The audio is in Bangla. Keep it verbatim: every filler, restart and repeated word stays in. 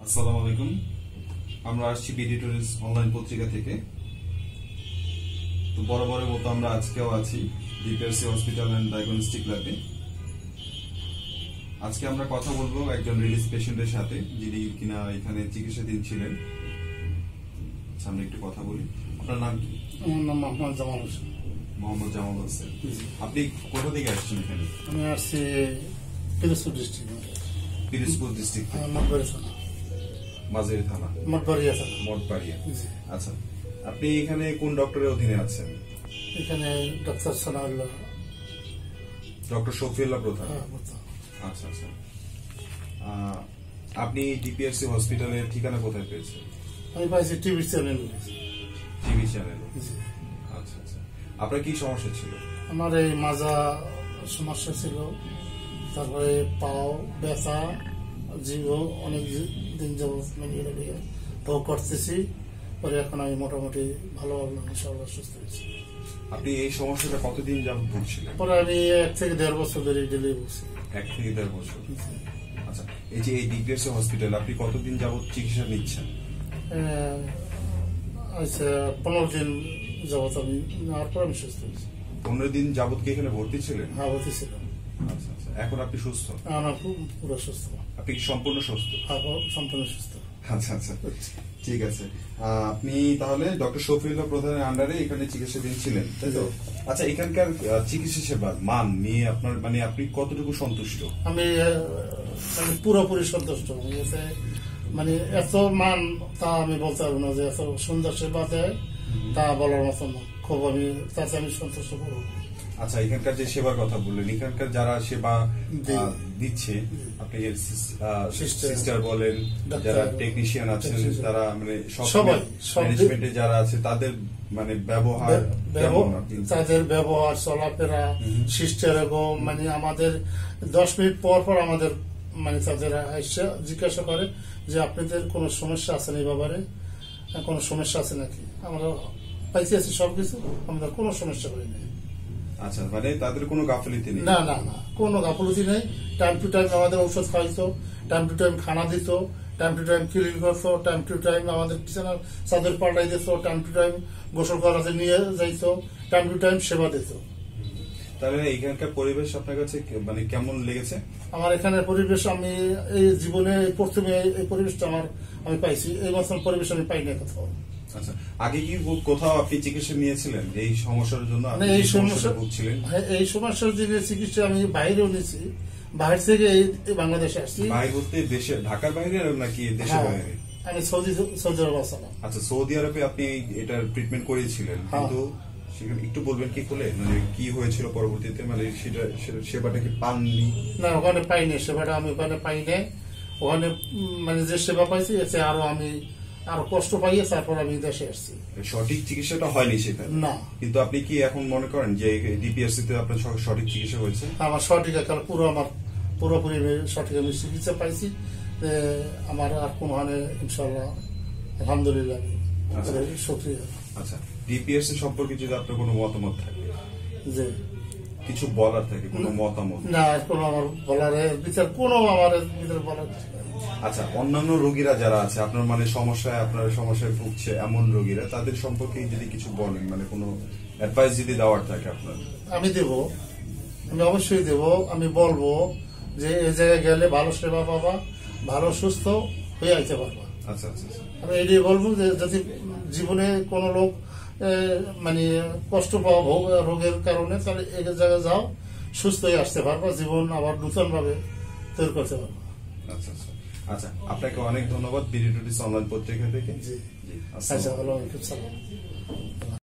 আসসালামু আলাইকুম। আমরা আসছি বিডি টুরিস্ট অনলাইন পত্রিকা থেকে। তো বরাবরের মতো আমরা আজকেও আছি ডিপিআরসি হসপিটাল এন্ড ডায়াগনস্টিক ল্যাবে। আজকে আমরা কথা বলবো একজন রিলিজ পেশেন্টের সাথে, যিনি কিনা এখানে চিকিৎসাধীন ছিলেন। সামনে একটু কথা বলি। আপনার নাম কি? আমার নাম মোহাম্মদ জামাল হোসেন। মোহাম্মদ জামাল হোসেন। আপনি কোথা থেকে আসছেন এখানে? আমি আসছি পিরোজপুর ডিস্ট্রিক্ট। পিরোজপুর ডিস্ট্রিক্ট থেকে? মঠবাড়িয়া থানা। মাঝের থানা? মঠবাড়িয়া থানা। মঠবাড়িয়া। আচ্ছা, আপনি এখানে কোন ডক্টরের অধীনে আছেন? এখানে ডক্টর সানাউল্লাহ। ডক্টর শফিউল্লাহ প্রধান। আচ্ছা আচ্ছা। আপনি ডিপিআরসি হসপিটালের ঠিকানা কোথায় পেয়েছেন? আমি পাইছি টিভি চ্যানেল। TV channel. আচ্ছা আচ্ছা। আপনার কি সমস্যা ছিল? আমার এই মাজা সমস্যা ছিল, তারপরে পাও ব্যথা, জীব অনেক দিন যাবত ভোগ করতেছি। পরে এখন আমি মোটামুটি ভালো ইনশাআল্লাহ সুস্থ হয়েছি। আপনি এই সমস্যাটা কতদিন যাবত ভুগছিলেন? পরে আমি এক থেকে দেড় বছর ধরে ডেলি ভুগছি। এক থেকে দেড় বছর। আচ্ছা, এই যে এই ডিপিআরসি হসপিটাল আপনি কতদিন যাবত চিকিৎসা নিচ্ছেন? আচ্ছা, পনেরো দিন যাবত আমি নেওয়ার পর আমি সুস্থ হয়েছি। পনেরো দিন যাবত কি এখানে ভর্তি ছিলেন? হ্যাঁ, ভর্তি ছিলাম। আচ্ছা আচ্ছা। এখন আপনি সুস্থ? আমার পুরো সুস্থ। আপনি সম্পূর্ণ সুস্থ? হ্যাঁ, সম্পূর্ণ সুস্থ। আচ্ছা আচ্ছা, ঠিক আছে। আপনি তাহলে ডক্টর শফিউল্লাহ প্রধানের আন্ডারে এখানে চিকিৎসাধীন ছিলেন, তাই তো? আচ্ছা, এখানকার চিকিৎসা সেবার মান নিয়ে আপনার মানে আপনি কতটুকু সন্তুষ্ট? আমি মানে পুরোপুরি সন্তুষ্ট। মানে এত মান তা আমি বলতে পারবো না যে এত সুন্দর সেবা দেয়, তা বলার মতো না। খুব আমি তাতে আমি সন্তুষ্ট করবো। আচ্ছা, এখানকার যে সেবার কথা বললেন, এখানকার যারা সেবা দিচ্ছে, আপনি সিস্টার বলেন, যারা টেকনিশিয়ান আছেন, তারা মানে সবাই ম্যানেজমেন্টে যারা আছে, তাদের মানে ব্যবহার, তাদের ব্যবহার, চলাফেরা, সিস্টার এবং মানে আমাদের দশ মিনিট পর পর আমাদের মানে তাদের জিজ্ঞাসা করে যে আপনাদের কোনো সমস্যা আছে না, এই ব্যাপারে কোনো সমস্যা আছে নাকি। আমরা পাইছি আছি সবকিছু, আমাদের কোনো সমস্যা করি নাই। আচ্ছা, মানে তাদের কোনো গাফিলতি নেই? না না না, কোনো গাফিলতি নেই। টাইম টু টাইম আমাদের ঔষধ খাওয়াইতো, টাইম টু টাইম খানা দিত, টাইম টু টাইম ক্লিন করতো, টাইম টু টাইম আমাদের বিছানার চাদর পাল্টাই দিত, টাইম টু টাইম গোসল করাতে নিয়ে যাইতো, টাইম টু টাইম সেবা দিত। তাহলে এখানকার পরিবেশ আপনার কাছে মানে কেমন লেগেছে? আমার এখানের পরিবেশ, আমি এই জীবনে প্রথমে এই পরিবেশটা আমার আমি পাইছি। এই মতন পরিবেশ আমি পাই না কোথাও। আচ্ছা, আগে কি কোথাও আপনি চিকিৎসা নিয়েছিলেন এই সমস্যার জন্য? এই সমস্যা ভুগছিলেন? এই সমস্যার জন্য চিকিৎসা আমি বাইরেও নিয়েছি, বাইরে থেকে এই বাংলাদেশে আসছি। বাইরে বলতে দেশে, ঢাকার বাইরে নাকি দেশের বাইরে? আমি সৌদি সৌদি আরব আসলাম। আচ্ছা, সৌদি আরবে আপনি এটার ট্রিটমেন্ট করিয়েছিলেন, কিন্তু সেখানে একটু বলবেন কি করে, মানে কি হয়েছিল পরবর্তীতে, মানে সেটা সেবাটা কি পাননি? না, ওখানে পাইনি সেবাটা, আমি ওখানে পাই নাই। ওখানে মানে যে সেবা পাইছি এতে আরো আমি আরো কষ্ট পাইয়ে তারপর আমি দেশে আসছি। সঠিক চিকিৎসাটা হয়নি সেখানে? না। কিন্তু আপনি কি এখন মনে করেন যে ডিপিআরসি তে আপনার সঠিক চিকিৎসা হয়েছে? আমার সঠিক, পুরো আমার পুরোপুরি সঠিক আমি চিকিৎসা পাইছি। আমার আর কোন হানে ইনশাল্লাহ আলহামদুলিল্লাহ শুকরিয়া। আচ্ছা, ডিপিআরসি সম্পর্কে যদি আপনার কোনো মতামত থাকে, যে কিছু বলার থাকে, কোনো মতামত? না, কোনো আমার বলার বিচার কোনো আমার ভিতরে বলার। আচ্ছা, অন্যান্য রোগীরা যারা আছে আপনার মানে সমস্যায় আপনার সমস্যায় ভুগছে এমন রোগীরা, তাদের সম্পর্কে যদি কিছু বলেন, মানে কোনো অ্যাডভাইস যদি দেওয়ার থাকে আপনার? আমি দেব, আমি অবশ্যই দেব। আমি বলবো যে এই জায়গায় গেলে ভালো সেবা পাবা, ভালো সুস্থ হয়ে আইতে পারবা। আচ্ছা আচ্ছা। আমি এটাই বলবো যে যদি জীবনে কোনো লোক মানে কষ্ট পাওয়া রোগের কারণে, তাহলে এই জায়গায় যাও, সুস্থ হয়ে আসতে পারবা, জীবন আবার নতুন ভাবে তৈরি করতে পারবা। আচ্ছা আচ্ছা। আচ্ছা, আপনাকে অনেক ধন্যবাদ বিডি টুরিস্ট অনলাইন পত্রিকা থেকে। জি জি। আচ্ছা, ভালো।